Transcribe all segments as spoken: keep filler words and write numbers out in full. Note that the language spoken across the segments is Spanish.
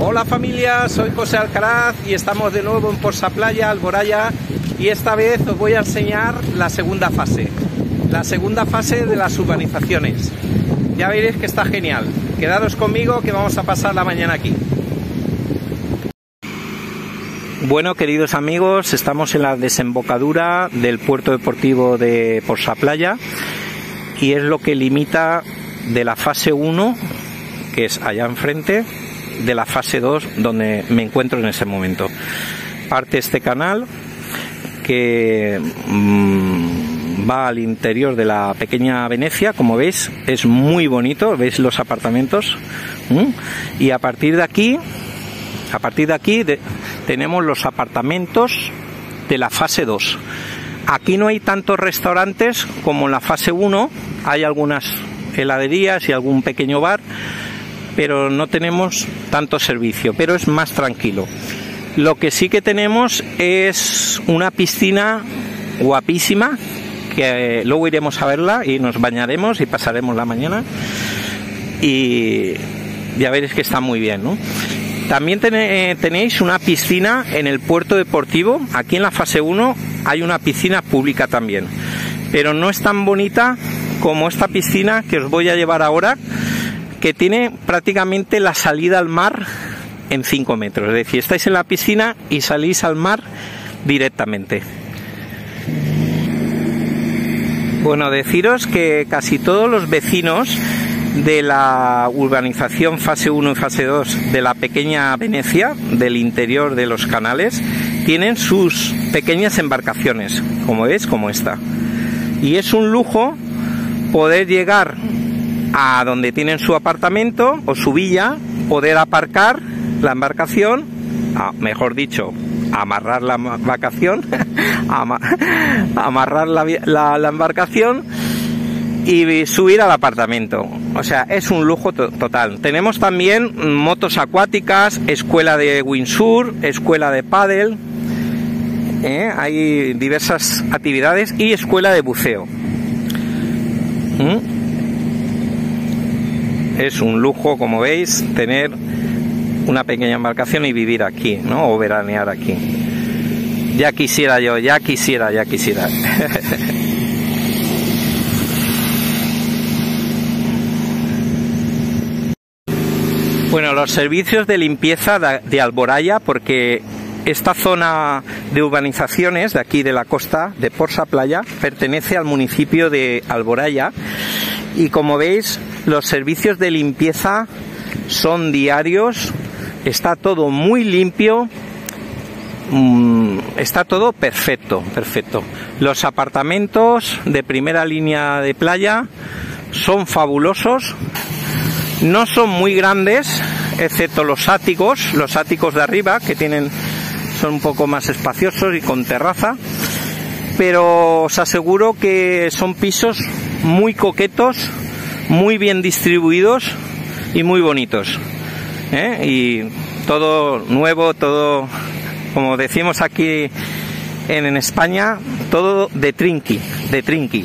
Hola familia, soy José Alcaraz y estamos de nuevo en Porsaplaya, Alboraya, y esta vez os voy a enseñar la segunda fase, la segunda fase de las urbanizaciones. Ya veréis que está genial. Quedaros conmigo que vamos a pasar la mañana aquí. Bueno, queridos amigos, estamos en la desembocadura del puerto deportivo de Porsaplaya y es lo que limita de la fase uno, que es allá enfrente, de la fase dos, donde me encuentro en ese momento. Parte este canal que mmm, va al interior de la pequeña Venecia, como veis, es muy bonito, veis los apartamentos, ¿Mm? y a partir de aquí, a partir de aquí de, tenemos los apartamentos de la fase dos. Aquí no hay tantos restaurantes como en la fase uno, hay algunas heladerías y algún pequeño bar, pero no tenemos tanto servicio, pero es más tranquilo. Lo que sí que tenemos es una piscina guapísima, que luego iremos a verla y nos bañaremos y pasaremos la mañana, y ya veréis que está muy bien, ¿no? También tenéis una piscina en el puerto deportivo. Aquí en la fase uno hay una piscina pública también, pero no es tan bonita como esta piscina que os voy a llevar ahora, que tiene prácticamente la salida al mar en cinco metros. Es decir, estáis en la piscina y salís al mar directamente. Bueno, deciros que casi todos los vecinos de la urbanización fase uno y fase dos de la pequeña Venecia, del interior de los canales, tienen sus pequeñas embarcaciones, como veis, como esta. Y es un lujo poder llegar a donde tienen su apartamento o su villa, poder aparcar la embarcación, ah, mejor dicho, amarrar la vacación, amarrar la, la, la embarcación y subir al apartamento. O sea, es un lujo to total. Tenemos también motos acuáticas, escuela de windsurf, escuela de pádel, ¿eh? Hay diversas actividades, y escuela de buceo. ¿Mm? Es un lujo, como veis, tener una pequeña embarcación y vivir aquí, ¿no? O veranear aquí. Ya quisiera yo, ya quisiera, ya quisiera. Bueno, los servicios de limpieza de Alboraya, porque esta zona de urbanizaciones de aquí de la costa de Porsaplaya pertenece al municipio de Alboraya, y como veis, los servicios de limpieza son diarios, está todo muy limpio, está todo perfecto, perfecto. Los apartamentos de primera línea de playa son fabulosos, no son muy grandes, excepto los áticos, los áticos de arriba, que tienen, son un poco más espaciosos y con terraza, pero os aseguro que son pisos muy coquetos, muy bien distribuidos y muy bonitos, ¿eh? Y todo nuevo, todo, como decimos aquí en, en España, todo de trinqui, de trinqui.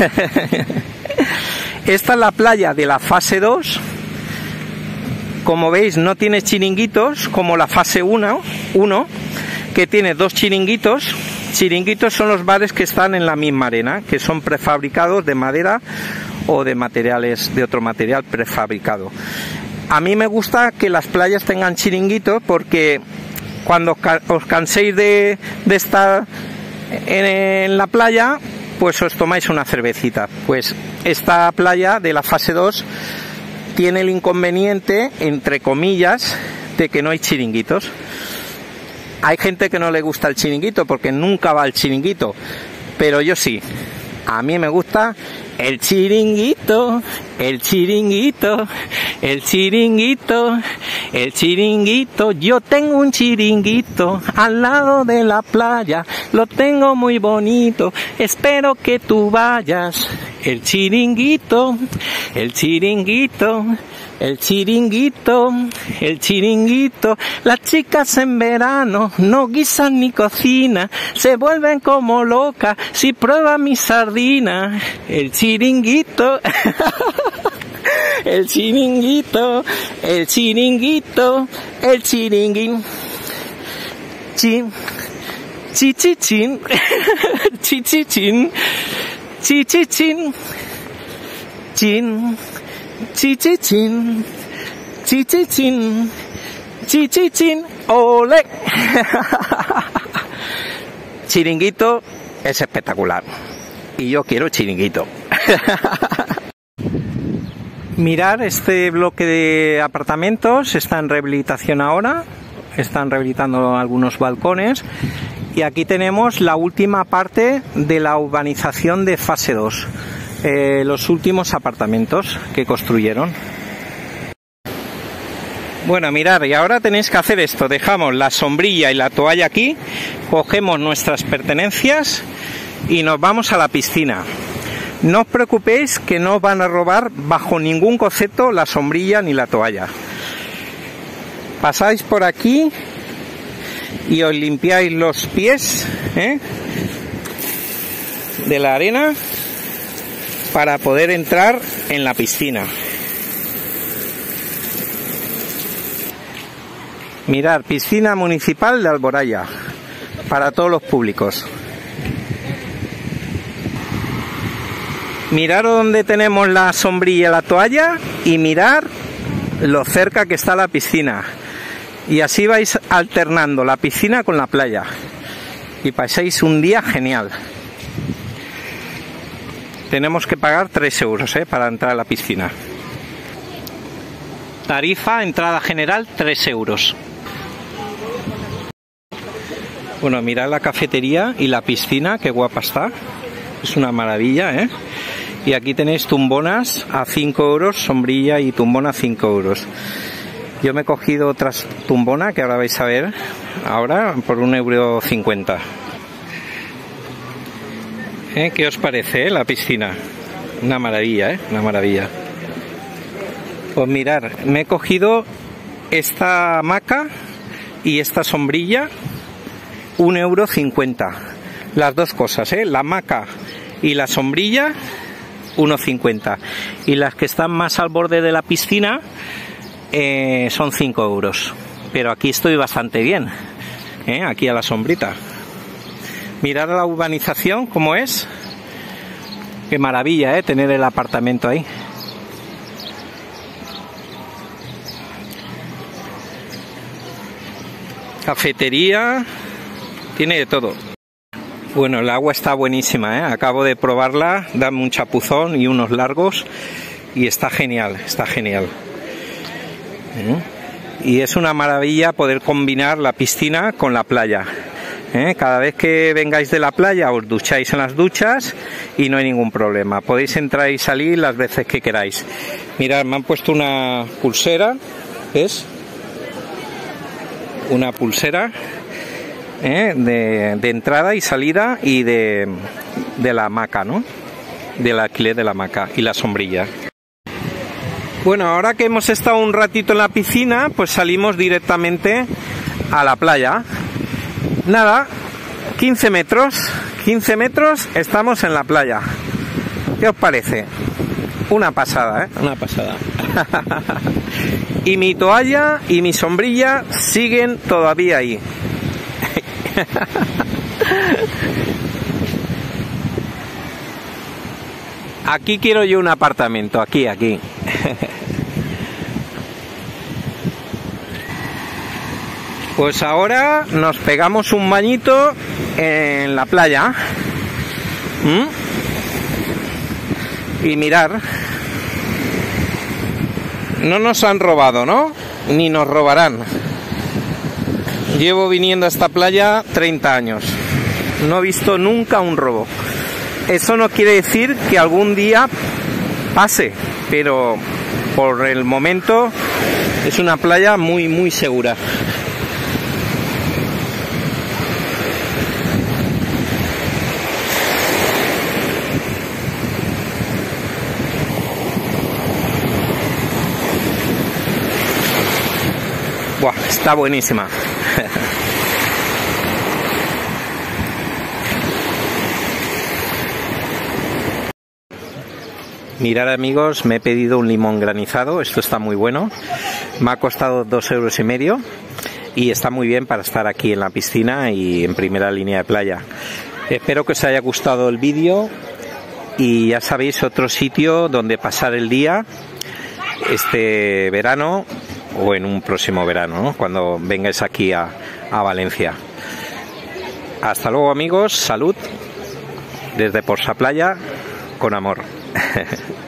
Esta es la playa de la fase dos. Como veis, no tiene chiringuitos como la fase uno, que tiene dos chiringuitos. Chiringuitos son los bares que están en la misma arena, que son prefabricados de madera o de materiales, de otro material prefabricado. A mí me gusta que las playas tengan chiringuitos, porque cuando os canséis de, de estar en, en la playa, pues os tomáis una cervecita. Pues esta playa de la fase dos tiene el inconveniente, entre comillas, de que no hay chiringuitos. Hay gente que no le gusta el chiringuito porque nunca va al chiringuito, pero yo sí. A mí me gusta el chiringuito, el chiringuito, el chiringuito, el chiringuito. Yo tengo un chiringuito al lado de la playa, lo tengo muy bonito, espero que tú vayas. El chiringuito, el chiringuito, el chiringuito, el chiringuito. Las chicas en verano no guisan ni cocinan, se vuelven como locas si prueban mi sardina. El chiringuito. El chiringuito, el chiringuito, el chiringuín. Chin, chichichin, chichichin, chichichin, chin, chichichin, chichichin, chichichin, ole. Chiringuito es espectacular. Y yo quiero chiringuito. Mirar, este bloque de apartamentos está en rehabilitación ahora. Están rehabilitando algunos balcones. Y aquí tenemos la última parte de la urbanización de fase dos. Eh, los últimos apartamentos que construyeron. Bueno, mirad, y ahora tenéis que hacer esto. Dejamos la sombrilla y la toalla aquí. Cogemos nuestras pertenencias y nos vamos a la piscina. No os preocupéis que no os van a robar bajo ningún concepto la sombrilla ni la toalla. Pasáis por aquí y os limpiáis los pies, ¿eh?, de la arena para poder entrar en la piscina. Mirad, piscina municipal de Alboraya para todos los públicos. Mirad dónde tenemos la sombrilla y la toalla y mirad lo cerca que está la piscina. Y así vais alternando la piscina con la playa. Y paséis un día genial. Tenemos que pagar tres euros ¿eh? para entrar a la piscina. Tarifa, entrada general, tres euros. Bueno, mirad la cafetería y la piscina, qué guapa está. Es una maravilla, ¿eh? Y aquí tenéis tumbonas a cinco euros, sombrilla y tumbona a cinco euros. Yo me he cogido otra tumbona que ahora vais a ver, ahora por un euro cincuenta. ¿Eh? ¿Qué os parece, eh, la piscina? Una maravilla, ¿eh? Una maravilla. Pues mirad, me he cogido esta hamaca y esta sombrilla, un euro cincuenta. Las dos cosas, ¿eh? La hamaca y la sombrilla, uno cincuenta. Y las que están más al borde de la piscina eh, son cinco euros. Pero aquí estoy bastante bien, ¿eh? Aquí a la sombrita. Mirad la urbanización cómo es. Qué maravilla, ¿eh? Tener el apartamento ahí. Cafetería, tiene de todo. Bueno, el agua está buenísima, ¿eh? Acabo de probarla, dame un chapuzón y unos largos y está genial, está genial. ¿Eh? Y es una maravilla poder combinar la piscina con la playa. ¿Eh? Cada vez que vengáis de la playa os ducháis en las duchas y no hay ningún problema. Podéis entrar y salir las veces que queráis. Mirad, me han puesto una pulsera, ¿ves? Una pulsera. ¿Eh? De, de entrada y salida y de, de la hamaca, ¿no? Del alquiler de la hamaca y la sombrilla. Bueno, ahora que hemos estado un ratito en la piscina, pues salimos directamente a la playa. Nada, quince metros, quince metros, estamos en la playa. ¿Qué os parece? Una pasada, ¿eh? Una pasada. Y mi toalla y mi sombrilla siguen todavía ahí. Aquí quiero yo un apartamento, aquí, aquí. Pues ahora nos pegamos un bañito en la playa. ¿Mm? Y mirar, no nos han robado, ¿no? Ni nos robarán. Llevo viniendo a esta playa treinta años. No he visto nunca un robo. Eso no quiere decir que algún día pase, pero por el momento es una playa muy, muy segura. Buah, está buenísima. Mirad amigos, me he pedido un limón granizado, esto está muy bueno, me ha costado dos euros y medio y está muy bien para estar aquí en la piscina y en primera línea de playa. Espero que os haya gustado el vídeo y ya sabéis otro sitio donde pasar el día este verano o en un próximo verano, ¿no? Cuando vengáis aquí a, a Valencia. Hasta luego amigos, salud desde Porsaplaya con amor.